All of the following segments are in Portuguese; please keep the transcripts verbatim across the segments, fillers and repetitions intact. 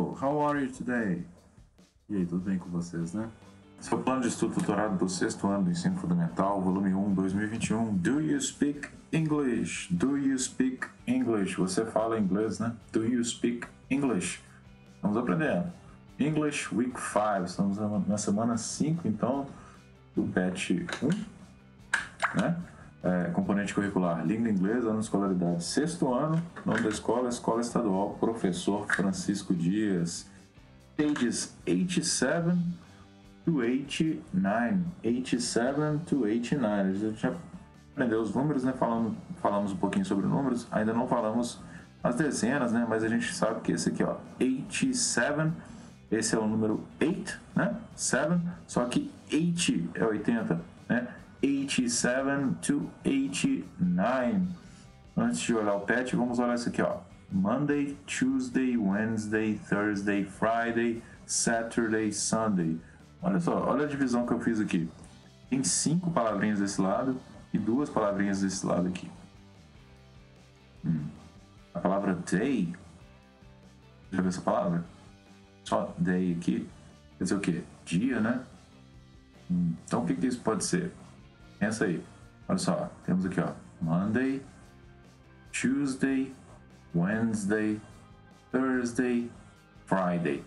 Hello, how are you today? E aí, tudo bem com vocês, né? Esse é o plano de estudo tutorado do sexto ano do ensino fundamental, volume um, dois mil e vinte e um. Do you speak English? Do you speak English? Você fala inglês, né? Do you speak English? Estamos aprendendo. English Week cinco, estamos na semana cinco, então, do patch um, né? É, componente curricular, língua inglesa, ano de escolaridade, sexto ano, nome da escola, escola estadual, professor Francisco Dias, pages oitenta e sete to oitenta e nove, oitenta e sete to oitenta e nove, a gente já aprendeu os números, né, falamos, falamos um pouquinho sobre números, ainda não falamos as dezenas, né, mas a gente sabe que esse aqui, ó, oitenta e sete, esse é o número oito, né, sete, só que oitenta é oitenta, né, oitenta e sete to oitenta e nove. Antes de olhar o patch, vamos olhar isso aqui, ó. Monday, Tuesday, Wednesday, Thursday, Friday, Saturday, Sunday. Olha só, olha a divisão que eu fiz aqui. Tem cinco palavrinhas desse lado e duas palavrinhas desse lado aqui. Hum. A palavra day, já viu essa palavra? Só day aqui. Quer dizer o quê? Dia, né? Hum. Então o que, que isso pode ser? Pensa aí. Olha só, temos aqui, ó, Monday, Tuesday, Wednesday, Thursday, Friday.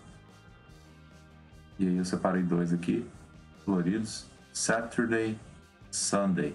E aí eu separei dois aqui, coloridos, Saturday, Sunday.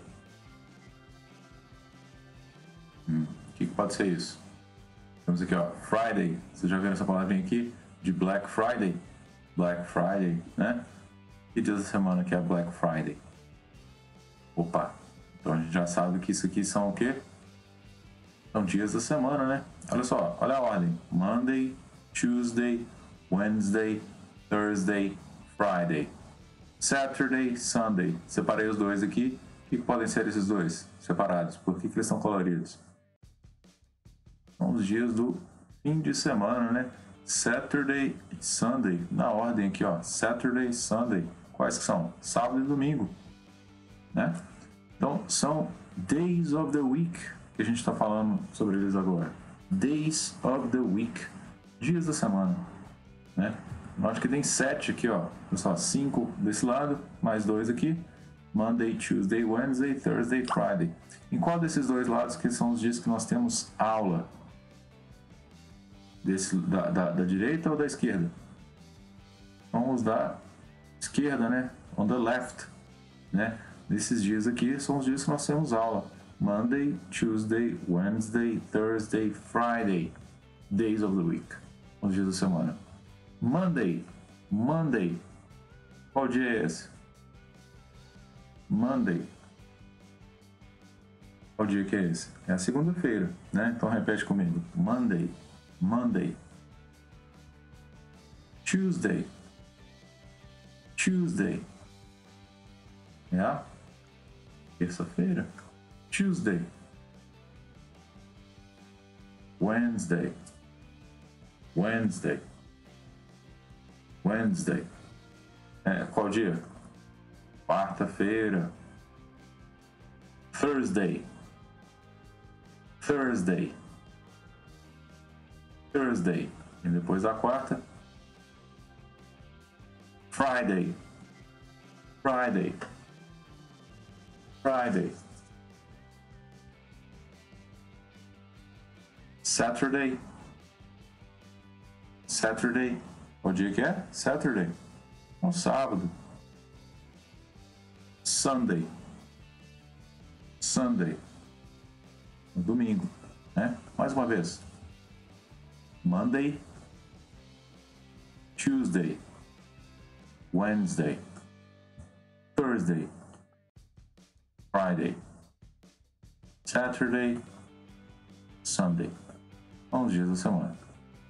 Hum, o que, que pode ser isso? Temos aqui, ó, Friday. Vocês já viram essa palavrinha aqui? De Black Friday. Black Friday, né? Que dia da semana que é Black Friday? Opa, então a gente já sabe que isso aqui são o quê? São dias da semana, né? Olha só, olha a ordem. Monday, Tuesday, Wednesday, Thursday, Friday. Saturday, Sunday. Separei os dois aqui. O que, que podem ser esses dois separados? Por que, que eles são coloridos? São os dias do fim de semana, né? Saturday e Sunday. Na ordem aqui, ó. Saturday, Sunday. Quais que são? Sábado e domingo. Né? Então, são days of the week que a gente está falando sobre eles agora. Days of the week. Dias da semana. Né? Note que tem sete aqui, ó. Pessoal, cinco desse lado, mais dois aqui. Monday, Tuesday, Wednesday, Thursday, Friday. Em qual desses dois lados que são os dias que nós temos aula? Desse, da, da, da direita ou da esquerda? Vamos da esquerda, né? On the left, né? Nesses dias aqui são os dias que nós temos aula. Monday, Tuesday, Wednesday, Thursday, Friday. Days of the week. Os dias da semana. Monday. Monday. Qual dia é esse? Monday. Qual dia que é esse? É a segunda-feira, né? Então repete comigo. Monday. Monday. Tuesday. Tuesday. Yeah? Terça-feira. Tuesday. Wednesday. Wednesday. Wednesday. É, qual dia? Quarta-feira. Thursday. Thursday. Thursday. E depois da quarta. Friday. Friday. Friday. Saturday. Saturday. O dia que é? Saturday. No sábado. Sunday. Sunday. No domingo, né? Mais uma vez. Monday. Tuesday. Wednesday. Thursday. Friday. Saturday. Sunday. onze dias da semana.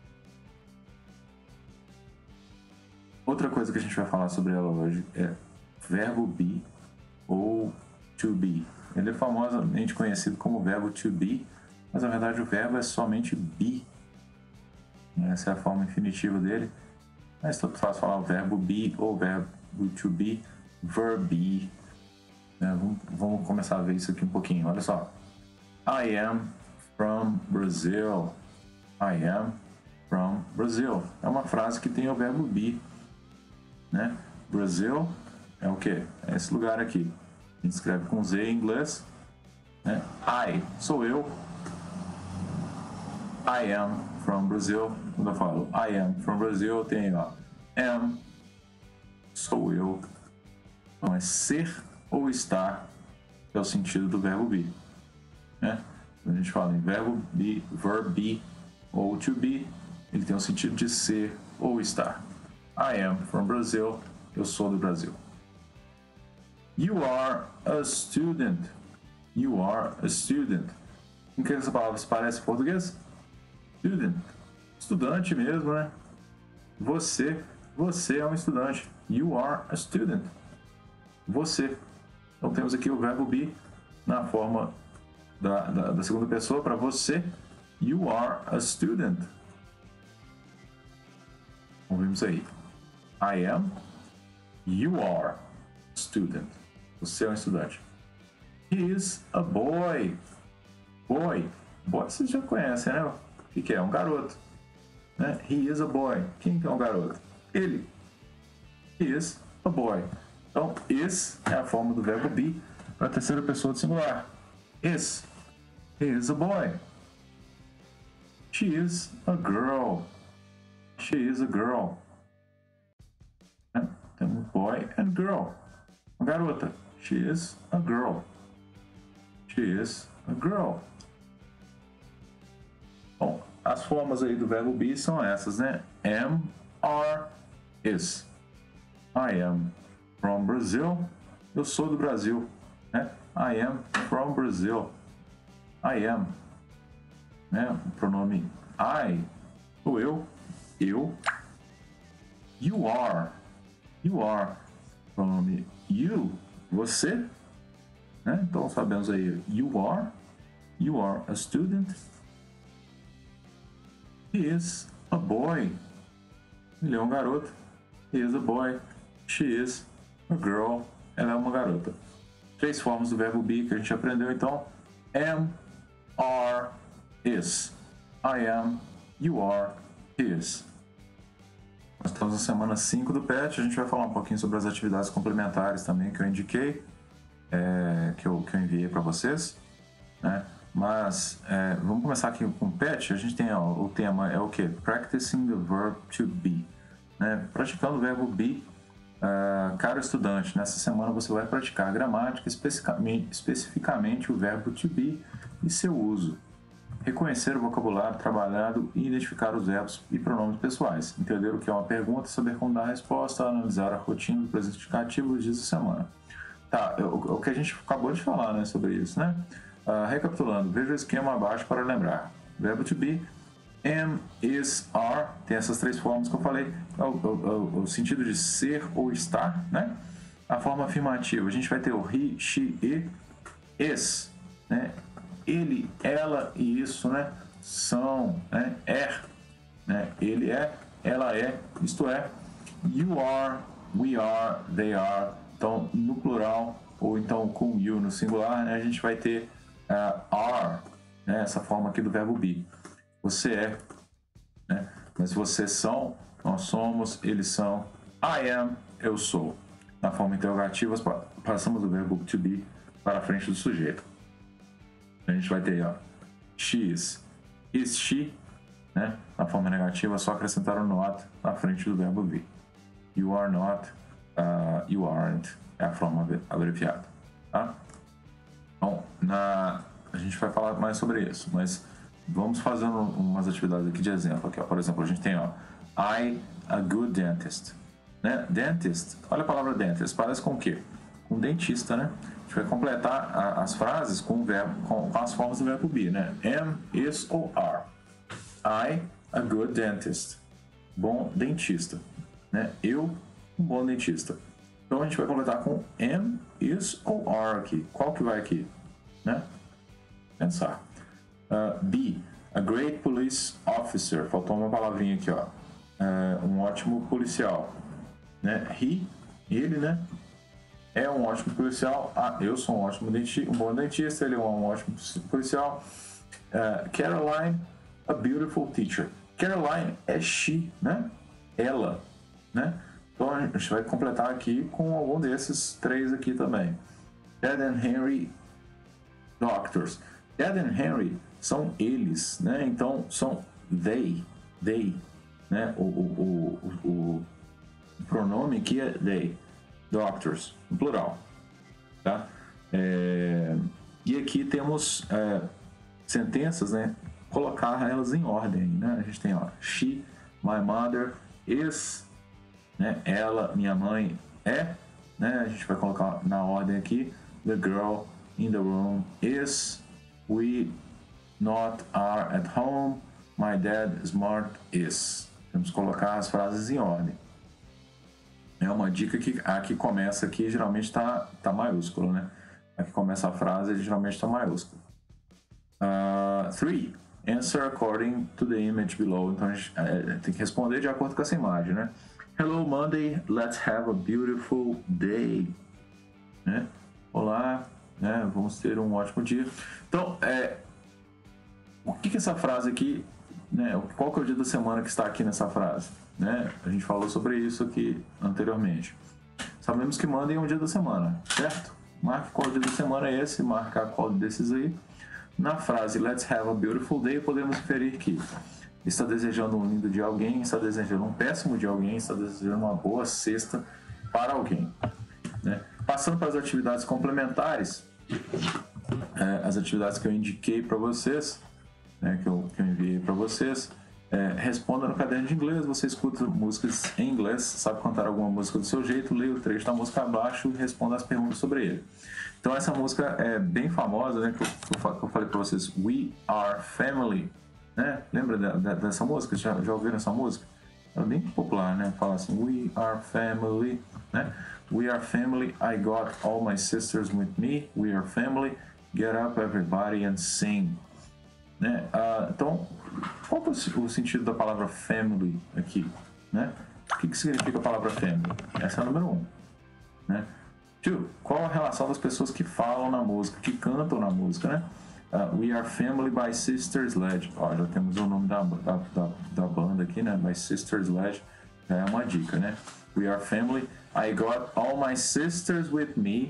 Outra coisa que a gente vai falar sobre ela hoje é verbo be ou to be. Ele é famosamente conhecido como verbo to be, mas na verdade o verbo é somente be. Essa é a forma infinitiva dele. Mas tanto faz falar o verbo be ou o verbo to be, verb be. Vamos, vamos começar a ver isso aqui um pouquinho. Olha só. I am from Brazil. I am from Brazil. É uma frase que tem o verbo be, né? Brazil é o quê? É esse lugar aqui. A gente escreve com Z em inglês, né? I, sou eu. I am from Brazil. Quando eu falo I am from Brazil, eu tenho, ó, am, sou eu. Então é ser ou estar, que é o sentido do verbo be, né? Quando a gente fala em verbo be, verb be ou to be, ele tem o sentido de ser ou estar. I am from Brazil. Eu sou do Brasil. You are a student. You are a student. Em que essa palavra se parece em português? Student. Estudante mesmo, né? Você. Você é um estudante. You are a student. Você. Então temos aqui o verbo be na forma da, da, da segunda pessoa para você. You are a student. Ouvimos aí. I am. You are a student. Você é um estudante. He is a boy. Boy. Boy vocês já conhecem, né? O que, que é? Um garoto. Né? He is a boy. Quem que é um garoto? Ele. He is a boy. Então, is é a forma do verbo be para a terceira pessoa do singular. Is. He is a boy. She is a girl. She is a girl. Né? Temos boy and girl. Uma garota. She is a girl. She is a girl. Bom, as formas aí do verbo be são essas, né? Am, are, is. I am from Brazil. Eu sou do Brasil, né? I am from Brazil. I am, né? O pronome I, sou eu, eu. You are, you are. Pronome you, você, né? Então sabemos aí, you are, you are a student. He is a boy. Ele é um garoto. He is a boy. She is a girl. Ela é uma garota. Três formas do verbo be que a gente aprendeu então. Am, are, is. I am, you are, is. Nós estamos na semana cinco do P E T. A gente vai falar um pouquinho sobre as atividades complementares também que eu indiquei, é, que, eu, que eu enviei para vocês, né? Mas é, vamos começar aqui com o P E T. A gente tem, ó, o tema é o que? Practicing the verb to be, né? Praticando o verbo be. Uh, caro estudante, nessa semana você vai praticar a gramática, especificamente, especificamente o verbo to be e seu uso. Reconhecer o vocabulário trabalhado e identificar os verbos e pronomes pessoais. Entender o que é uma pergunta, saber como dar a resposta, analisar a rotina do presente indicativo dos dias da semana. Tá, o, o que a gente acabou de falar, né, sobre isso, né? Uh, recapitulando, veja o esquema abaixo para lembrar. Verbo to be, am, is, are, tem essas três formas que eu falei, o, o, o, o sentido de ser ou estar, né? A forma afirmativa, a gente vai ter o he, she, e, is, né? Ele, ela e isso, né? São, né? É, né? Ele é, ela é, isto é. You are, we are, they are. Então, no plural, ou então com you no singular, né? A gente vai ter uh, are, né? Essa forma aqui do verbo be. Você é, né? Mas vocês são, nós somos, eles são. I am, eu sou. Na forma interrogativa, passamos o verbo to be para a frente do sujeito. A gente vai ter, ó, she is. Is she, né? Na forma negativa, só acrescentar o not na frente do verbo be. You are not, uh, you aren't. É a forma abreviada, tá? Então, na... a gente vai falar mais sobre isso, mas vamos fazendo umas atividades aqui de exemplo. Aqui, ó. Por exemplo, a gente tem, ó, I, a good dentist. Né? Dentist, olha a palavra dentist, parece com o quê? Com dentista, né? A gente vai completar a, as frases com, o verbo, com, com as formas do verbo be, né? Am, is ou are. I, a good dentist. Bom dentista. Né? Eu, um bom dentista. Então a gente vai completar com am, is ou are aqui. Qual que vai aqui? Né? Pensar. Uh, be, a great police officer. Faltou uma palavrinha aqui, ó. Uh, um ótimo policial. Né? He, ele, né? É um ótimo policial. Ah, eu sou um ótimo dentista, um bom dentista. Ele é um ótimo policial. Uh, Caroline, a beautiful teacher. Caroline é she, né? Ela, né? Então a gente vai completar aqui com algum desses três aqui também. Ted and Henry, doctors. Ted and Henry são eles, né? Então são they, they, né? O, o, o, o, o pronome aqui é they, doctors, no plural, tá? É, e aqui temos é, sentenças, né? Colocar elas em ordem, né? A gente tem, ó, she, my mother, is, né? Ela, minha mãe, é, né? A gente vai colocar na ordem aqui. The girl in the room is, we not are at home, my dad smart is. Temos que colocar as frases em ordem. É uma dica que a que começa aqui geralmente está tá maiúsculo, né? A que começa a frase geralmente está maiúsculo. Uh, three. Answer according to the image below. Então a gente é, tem que responder de acordo com essa imagem, né? Hello Monday, let's have a beautiful day. Né? Olá, né? Vamos ter um ótimo dia. Então, é, o que que essa frase aqui, né? Qual que é o dia da semana que está aqui nessa frase? Né? A gente falou sobre isso aqui anteriormente. Sabemos que Monday é um dia da semana, certo? Marque qual dia da semana é esse, marcar qual desses aí. Na frase Let's have a beautiful day, podemos inferir que está desejando um lindo dia a alguém, está desejando um péssimo dia a alguém, está desejando uma boa sexta para alguém. Né? Passando para as atividades complementares, é, as atividades que eu indiquei para vocês, né, que, eu, que eu enviei para vocês, é, responda no caderno de inglês, você escuta músicas em inglês, sabe cantar alguma música do seu jeito, leia o trecho da música abaixo e responda as perguntas sobre ele. Então essa música é bem famosa, né, que, eu, que eu falei para vocês, We Are Family, né? Lembra de, de, dessa música? Já, já ouviram essa música? É bem popular, né? Fala assim, We Are Family, né? We are family, I got all my sisters with me, we are family, get up everybody and sing. Né? Uh, então, qual é o sentido da palavra family aqui? Né? O que, que significa a palavra family? Essa é a número um. Né? Two, qual a relação das pessoas que falam na música, que cantam na música? Né? Uh, We Are Family by Sister Sledge. Ó, já temos o nome da, da, da, da banda aqui, né? By Sister Sledge. Já é uma dica, né? We Are Family. I got all my sisters with me.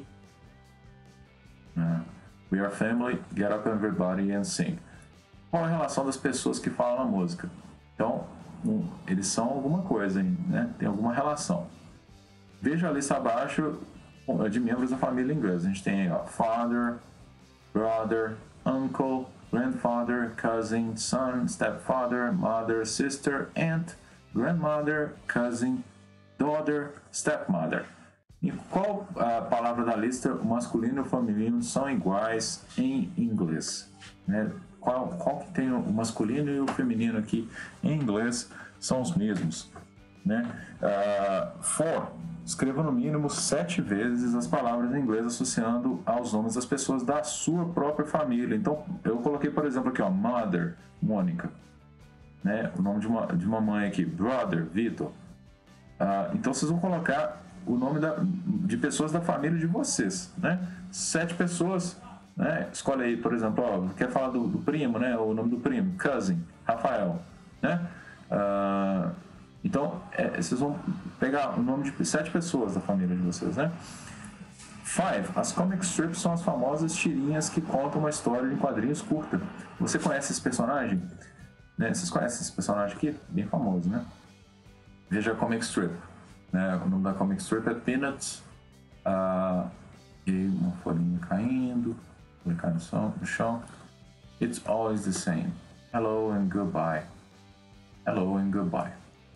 Uh, we Are Family. Get up everybody and sing. Qual a relação das pessoas que falam na música? Então, um, eles são alguma coisa, né? Tem alguma relação. Veja a lista abaixo de membros da família inglesa. A gente tem aí, ó, father, brother, uncle, grandfather, cousin, son, stepfather, mother, sister, aunt, grandmother, cousin, daughter, stepmother. Em qual a palavra da lista o masculino e o feminino são iguais em inglês? Né? Qual, qual que tem o masculino e o feminino aqui em inglês são os mesmos? Né? Uh, for, escreva no mínimo sete vezes as palavras em inglês associando aos nomes das pessoas da sua própria família. Então, eu coloquei, por exemplo, aqui, ó, mother, Mônica. Né? O nome de uma, de uma mãe aqui, brother, Vitor. Uh, então, vocês vão colocar o nome da, de pessoas da família de vocês. Né? Sete pessoas, né? Escolhe aí, por exemplo, ó, quer falar do, do primo, né? O nome do primo, cousin, Rafael. Né? Uh, Então, é, vocês vão pegar o nome de sete pessoas da família de vocês, né? Five. As comic strips são as famosas tirinhas que contam uma história em quadrinhos curta. Você conhece esse personagem? Né? Vocês conhecem esse personagem aqui? Bem famoso, né? Veja a comic strip. Né? O nome da comic strip é Peanuts. Uh, e uma folhinha caindo. Folha cai no chão, no chão. It's always the same. Hello and goodbye. Hello and goodbye.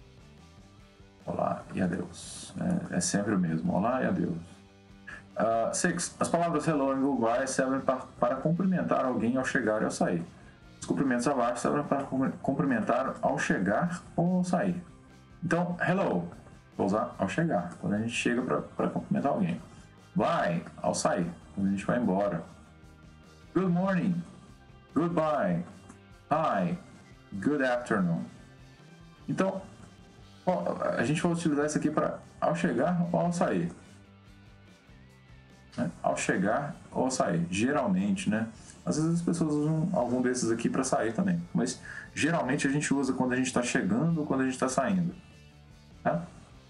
Olá e adeus. É, é sempre o mesmo. Olá e adeus. Uh, six. As palavras hello e goodbye servem para, para cumprimentar alguém ao chegar e ao sair. Os cumprimentos abaixo servem para cumprimentar ao chegar ou ao sair. Então, hello, vou usar ao chegar, quando a gente chega para cumprimentar alguém. Bye, ao sair, quando a gente vai embora. Good morning. Goodbye. Hi. Good afternoon. Então, a gente vai utilizar isso aqui para ao chegar ou ao sair. né? Ao chegar ou ao sair, geralmente, né? Às vezes as pessoas usam algum desses aqui para sair também, mas geralmente a gente usa quando a gente está chegando ou quando a gente está saindo. Tá?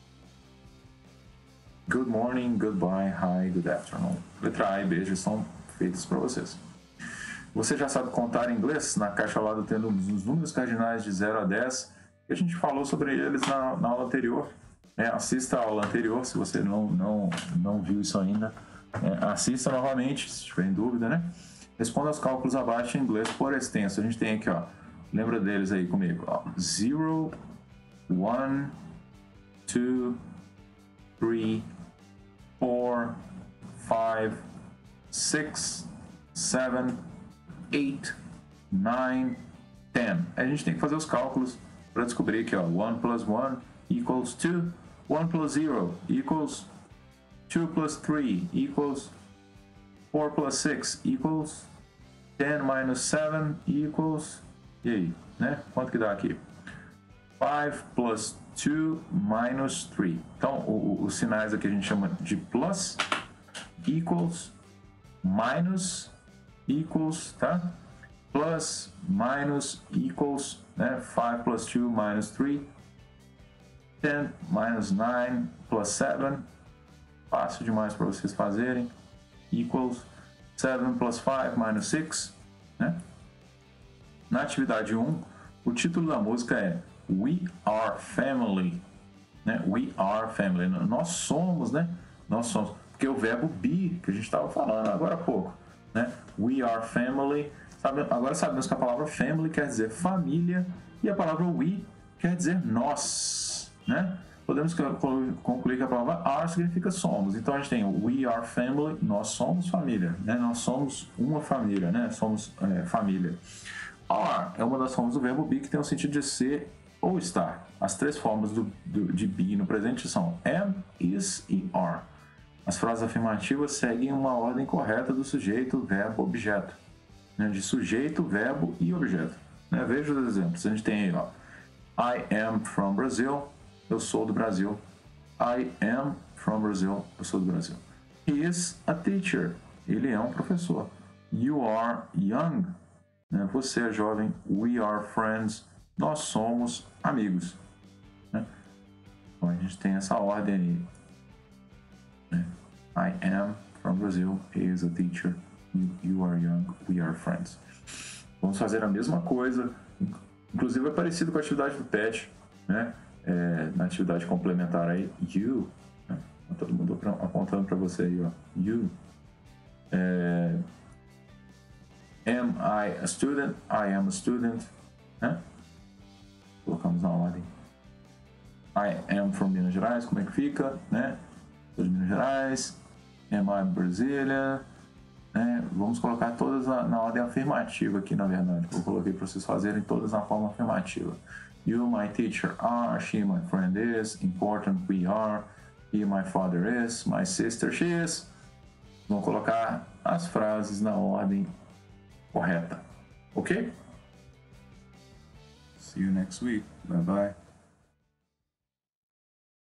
Good morning, goodbye, hi, good afternoon. Letra A e B já são feitas para vocês. Você já sabe contar em inglês? Na caixa ao lado tendo os números cardinais de zero a dez, que a gente falou sobre eles na, na aula anterior. É, assista a aula anterior, se você não, não, não viu isso ainda. É, assista novamente, se tiver em dúvida, né? Responda aos cálculos abaixo em inglês por extenso. A gente tem aqui, ó. Lembra deles aí comigo, ó. zero, one, two, three, four, five, six, seven, eight, nine, ten. A gente tem que fazer os cálculos para descobrir que, ó, one plus one equals two, one plus zero equals two plus three equals four plus six equals ten minus seven equals, e aí, né? Quanto que dá aqui? five plus two minus three. Então, o, o, os sinais aqui a gente chama de plus, equals, minus, equals, tá? Plus, minus, equals, né? five plus two minus three. ten minus nine plus seven. Fácil demais para vocês fazerem. Equals seven plus five minus six, né? Na atividade um, o título da música é We Are Family, né? We Are Family. Nós somos, né? Nós somos. Porque o verbo be, que a gente estava falando agora há pouco, né? We Are Family. Sabe, agora sabemos que a palavra family quer dizer família e a palavra we quer dizer nós, né? Podemos concluir que a palavra are significa somos. Então a gente tem o we are family, nós somos família, né? Nós somos uma família, né? Somos é, família. Are é uma das formas do verbo be que tem o sentido de ser ou estar. As três formas do, do, de be no presente são am, is e are. As frases afirmativas seguem uma ordem correta do sujeito, verbo, objeto, né? De sujeito, verbo e objeto, né? Veja os exemplos. A gente tem aí, ó, I am from Brazil. Eu sou do Brasil. I am from Brazil. Eu sou do Brasil. He is a teacher. Ele é um professor. You are young. Né? Você é jovem. We are friends. Nós somos amigos. Né? Então a gente tem essa ordem aí. Né? I am from Brazil. He is a teacher. You, you are young. We are friends. Vamos fazer a mesma coisa. Inclusive é parecido com a atividade do Pet, né? É, na atividade complementar aí, you, né? Todo mundo apontando para você aí, ó, you. É, am I a student? I am a student, né? Colocamos na ordem. I am from Minas Gerais, como é que fica, né? Sou de Minas Gerais. Am I Brazilian? Né? Vamos colocar todas na, na ordem afirmativa aqui, na verdade. Eu coloquei para vocês fazerem todas na forma afirmativa. You, my teacher, are. She, my friend, is. Important, we are. He, my father, is. My sister, she is. Vamos colocar as frases na ordem correta. Ok? See you next week. Bye bye.